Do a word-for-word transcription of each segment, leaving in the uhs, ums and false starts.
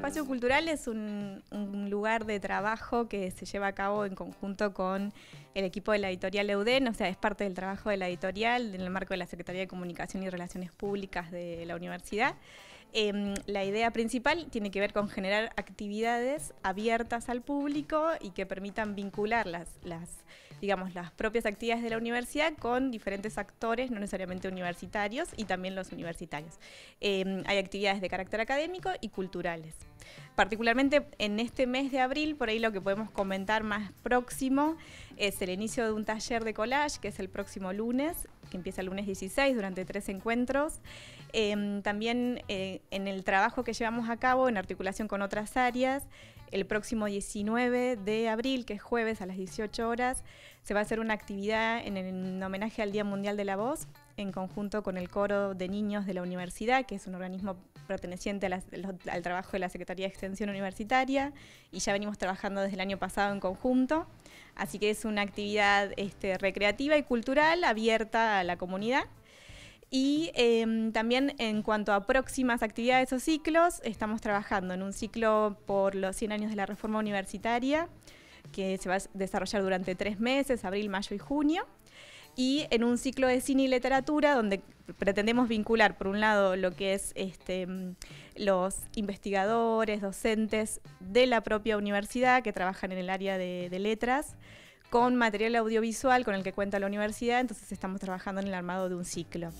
espacio cultural es un, un lugar de trabajo que se lleva a cabo en conjunto con el equipo de la editorial EUDEN, o sea, es parte del trabajo de la editorial en el marco de la Secretaría de Comunicación y Relaciones Públicas de la universidad. Eh, la idea principal tiene que ver con generar actividades abiertas al público y que permitan vincular las, las, digamos, las propias actividades de la universidad con diferentes actores, no necesariamente universitarios, y también los universitarios. Eh, hay actividades de carácter académico y culturales. Particularmente en este mes de abril, por ahí lo que podemos comentar más próximo es el inicio de un taller de collage, que es el próximo lunes, que empieza el lunes dieciséis, durante tres encuentros. Eh, también eh, en el trabajo que llevamos a cabo en articulación con otras áreas, el próximo diecinueve de abril, que es jueves a las dieciocho horas, se va a hacer una actividad en, en homenaje al Día Mundial de la Voz, en conjunto con el Coro de Niños de la Universidad, que es un organismo perteneciente a la, al trabajo de la Secretaría de Extensión Universitaria, y ya venimos trabajando desde el año pasado en conjunto. Así que es una actividad este, recreativa y cultural abierta a la comunidad. Y eh, también en cuanto a próximas actividades o ciclos, estamos trabajando en un ciclo por los cien años de la Reforma Universitaria, que se va a desarrollar durante tres meses, abril, mayo y junio. Y en un ciclo de cine y literatura donde pretendemos vincular, por un lado, lo que es este, los investigadores, docentes de la propia universidad que trabajan en el área de, de letras, con material audiovisual con el que cuenta la universidad. Entonces estamos trabajando en el armado de un ciclo.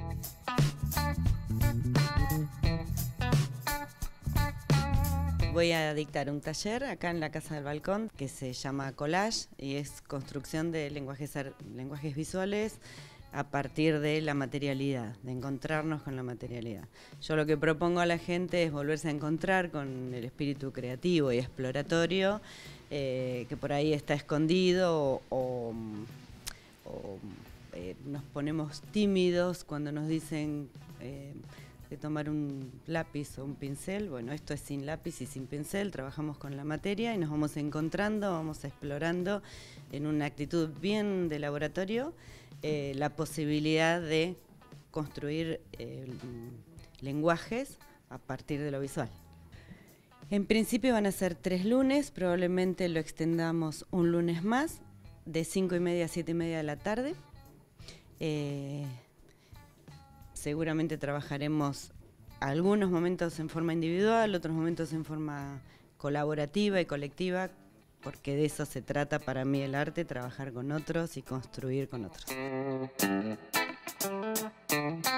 Voy a dictar un taller acá en la Casa del Balcón que se llama Collage y es construcción de lenguajes, lenguajes visuales a partir de la materialidad, de encontrarnos con la materialidad. Yo lo que propongo a la gente es volverse a encontrar con el espíritu creativo y exploratorio eh, que por ahí está escondido o, o eh, nos ponemos tímidos cuando nos dicen eh, de tomar un lápiz o un pincel. Bueno, esto es sin lápiz y sin pincel, trabajamos con la materia y nos vamos encontrando, vamos explorando en una actitud bien de laboratorio eh, la posibilidad de construir eh, lenguajes a partir de lo visual. En principio van a ser tres lunes, probablemente lo extendamos un lunes más, de cinco y media a siete y media de la tarde. Eh, Seguramente trabajaremos algunos momentos en forma individual, otros momentos en forma colaborativa y colectiva, porque de eso se trata para mí el arte, trabajar con otros y construir con otros.